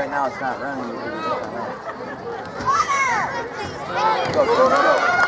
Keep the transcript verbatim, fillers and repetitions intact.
right now it's not running because it's not running. Go, go, go.